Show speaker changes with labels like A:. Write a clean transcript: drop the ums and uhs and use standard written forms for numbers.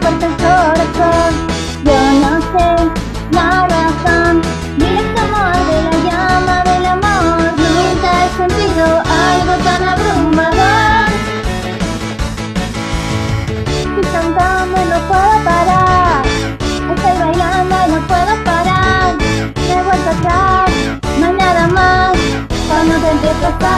A: parte el corazón. Yo no sé la razón ni el amor de la llama del amor. Nunca he sentido algo tan abrumador. Si cantando no puedo parar, estoy bailando y no puedo parar. De vuelta atrás, no hay nada más cuando te empiezo a